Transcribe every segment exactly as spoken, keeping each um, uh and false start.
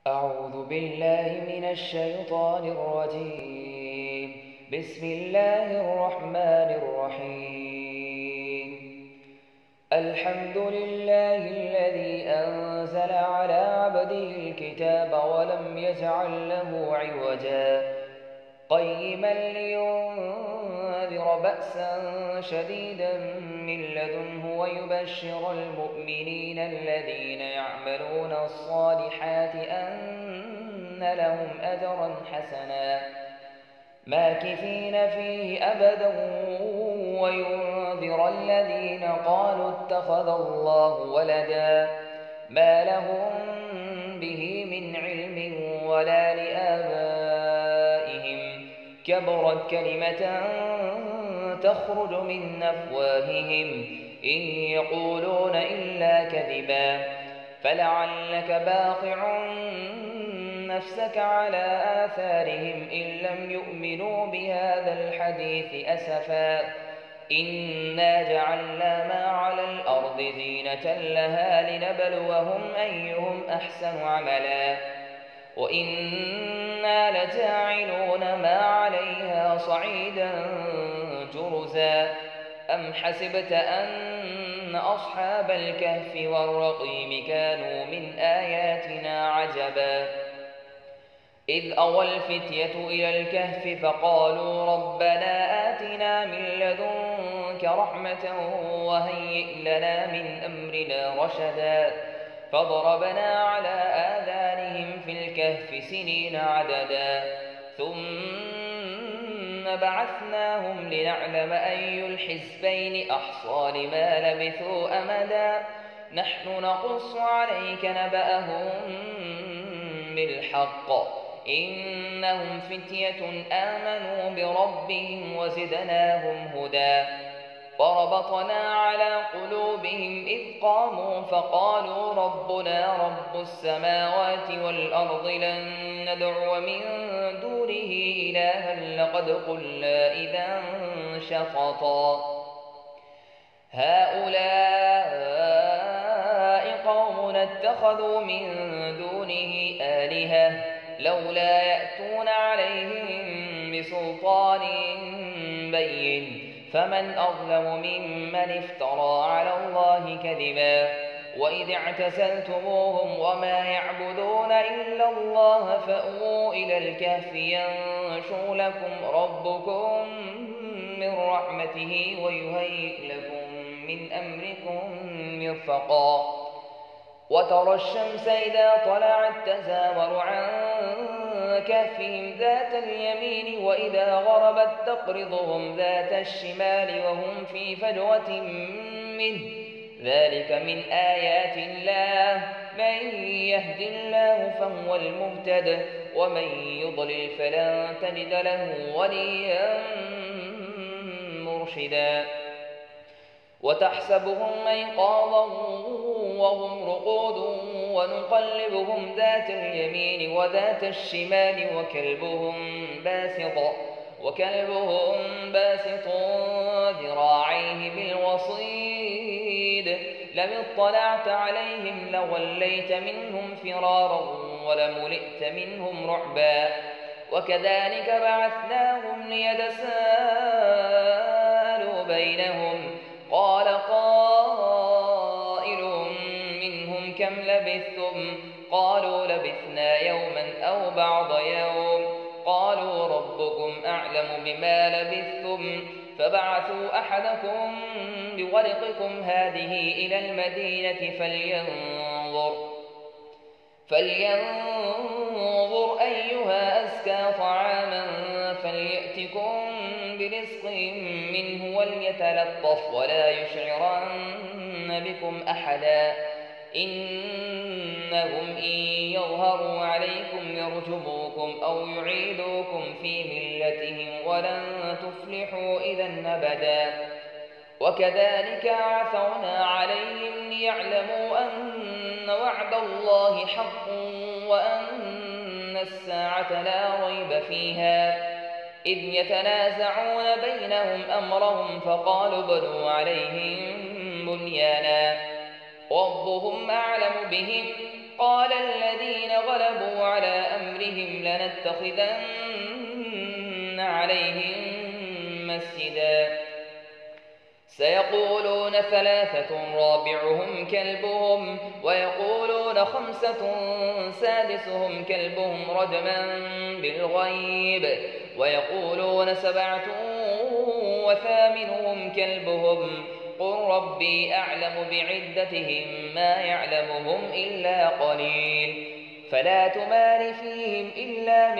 أعوذ بالله من الشيطان الرجيم. بسم الله الرحمن الرحيم. الحمد لله الذي أنزل على عبده الكتاب ولم يجعل له عوجا قيما لينذر بأسا شديدا من لدنه ويبشر المؤمنين الذين يعملون الصالحات أن لهم أجرا حسنا ماكثين فيه أبدا وينذر الذين قالوا اتخذ الله ولدا ما لهم به من علم ولا لآبائهم كبرت كلمة تخرج من أفواههم إن يقولون إلا كذبا فلعلك باخع نفسك على آثارهم إن لم يؤمنوا بهذا الحديث أسفا إنا جعلنا ما على الأرض زينة لها لنبلوهم أيهم أحسن عملا وإنا لجاعلون ما عليها صعيدا جرزا أم حسبت أن أصحاب الكهف والرقيم كانوا من آياتنا عجبا إذ أوى الفتية إلى الكهف فقالوا ربنا آتنا من لدنك رحمة وهيئ لنا من أمرنا رشدا فضربنا على آذانهم في الكهف سنين عددا ثم بعثناهم لنعلم أي الحزبين أحصى لما لبثوا أمدا نحن نقص عليك نبأهم بالحق إنهم فتية آمنوا بربهم وزدناهم هدى وربطنا على قلوبهم إذ قاموا فقالوا ربنا رب السماوات والأرض لن ندعو من دونه إلها لقد قلنا إذا شططا هؤلاء قوم اتخذوا من دونه آلهة لولا يأتون عليهم بسلطان بين فمن أظلم ممن افترى على الله كذبا وإذ اعتزلتموهم وما يعبدون إلا الله فأووا إلى الكهف ينشر لكم ربكم من رحمته ويهيئ لكم من أمركم مرفقا وترى الشمس إذا طلعت تزاور عن كهفهم ذات اليمين وإذا غربت تقرضهم ذات الشمال وهم في فجوة منه ذلك من آيات الله من يهد الله فهو المهتد ومن يضلل فلن تجد له وليا مرشدا وتحسبهم أيقاظا وهم رقود ونقلبهم ذات اليمين وذات الشمال وكلبهم باسط وكلبهم باسط ذراعيه بالوصيد لم اطلعت عليهم لوليت منهم فرارا ولملئت منهم رعبا وكذلك بعثناهم ليتساءلوا بينهم قال قائل منهم كم لبثتم قالوا لبثنا يوما أو بعض يوم قالوا ربكم أعلم بما لبثتم فبعثوا أحدكم بورقكم هذه إلى المدينة فلينظر فلينظر أيها أزكى طعاما فليأتكم برزق منه وليتلطف ولا يشعرن بكم أحدا إنهم إن يظهروا عليكم يرجموكم أو يعيدوكم في ملتهم ولن تفلحوا إذا أبدا وكذلك عثرنا عليهم ليعلموا أن وعد الله حق وأن الساعة لا ريب فيها إذ يتنازعون بينهم أمرهم فقالوا بنوا عليهم بنيانا ربهم أعلم بهم قال الذين غلبوا على أمرهم لنتخذن عليهم مسجدا سيقولون ثلاثة رابعهم كلبهم ويقولون خمسة سادسهم كلبهم رجما بالغيب ويقولون سبعة وثامنهم كلبهم قل ربي أعلم بعدتهم ما يعلمهم إلا قليل فلا تمار فيهم إلا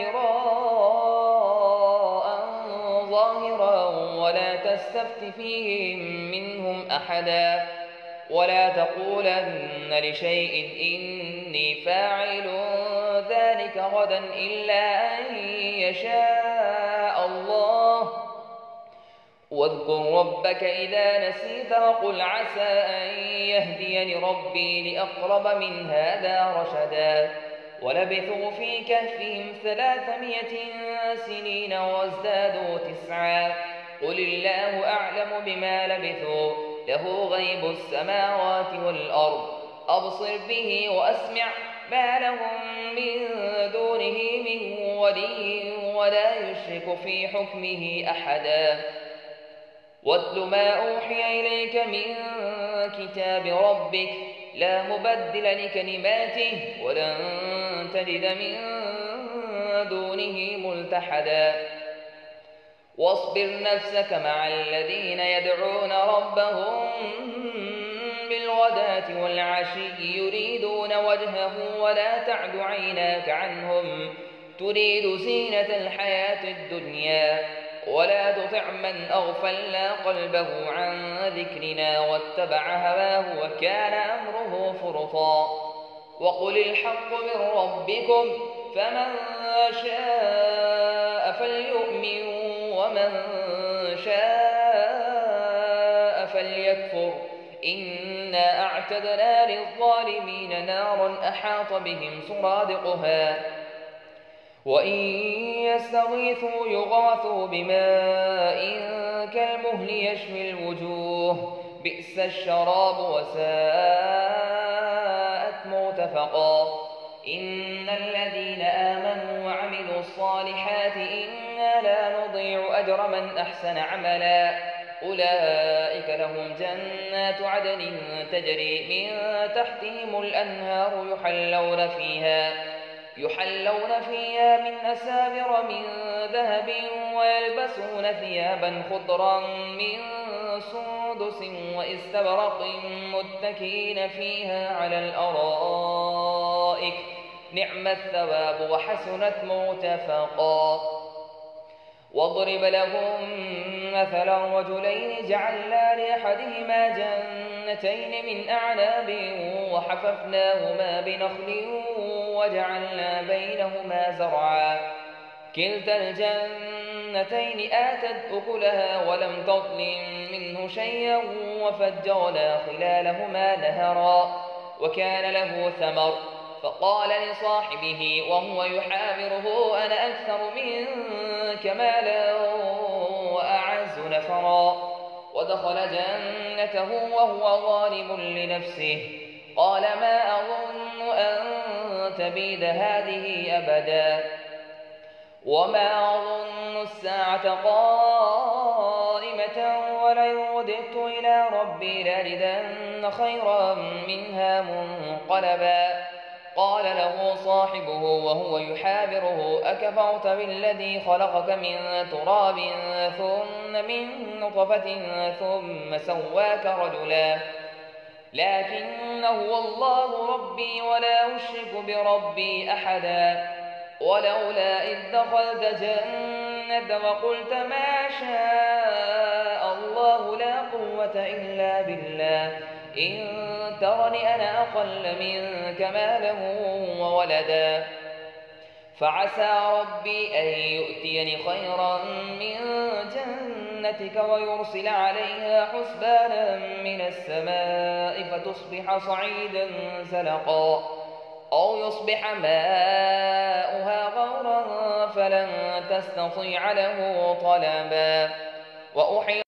مراء ظاهرا ولا تستفت فيهم منهم أحدا ولا تقولن لشيء إني فاعل ذلك غدا إلا أن يشاء الله واذكر ربك إذا نسيت وقل عسى أن يهديني ربي لأقرب من هذا رشدا ولبثوا في كهفهم ثلاثمائة سنين وازدادوا تسعا قل الله أعلم بما لبثوا له غيب السماوات والأرض أبصر به وأسمع ما لهم من دونه من ولي ولا يشرك في حكمه أحدا واتل ما أوحي إليك من كتاب ربك لا مبدل لكلماته ولن تجد من دونه ملتحدا واصبر نفسك مع الذين يدعون ربهم بالغداة والعشي يريدون وجهه ولا تعد عيناك عنهم تريد زينة الحياة الدنيا ولا تطع من أغفلنا قلبه عن ذكرنا واتبع هواه وكان أمره فرطا وقل الحق من ربكم فمن شاء فليؤمن ومن شاء فليكفر إنا أعتدنا للظالمين نارا أحاط بهم سرادقها وإن يستغيثوا يغاثوا بماء كالمهل يشوي الوجوه بئس الشراب وساءت مرتفقا إن الذين آمنوا وعملوا الصالحات إنا لا نضيع أجر من أحسن عملا أولئك لهم جنات عدن تجري من تحتهم الأنهار يحلون فيها يحلون فيها من أساور من ذهب ويلبسون ثيابا خضرا من سندس واستبرق متكئين فيها على الأرائك نعم الثواب وحسنت مرتفقا واضرب لهم مثلا رجلين جعلنا لأحدهما جنتين من أعناب وحففناهما بنخل وجعلنا بينهما زرعا كلتا الجنتين آتت أكلها ولم تظلم منه شيئا وفجرنا خلالهما نهرا وكان له ثمر فقال لصاحبه وهو يحاوره أنا أكثر منك مالا وأعز نفرا ودخل جنته وهو ظالم لنفسه قال ما أظن أن تبيد هذه أبدا وما أظن الساعة قائمة ولئن رددت إلى ربي لأجدن خيرا منها منقلبا قال له صاحبه وهو يحاوره أكفرت بالذي خلقك من تراب ثم من نطفة ثم سواك رجلا لكن هو الله ربي ولا أشرك بربي أحدا ولولا إذ دخلت جنة وقلت ما شاء الله لا قوة إلا بالله إن ترني أنا أقل منك مالا وولدا فعسى ربي أن يؤتيني خيرا من جنتك ويرسل عليها حسبانا من السماء فتصبح صعيدا زلقا أو يصبح ماؤها غورا فلن تستطيع له طلبا وأحيط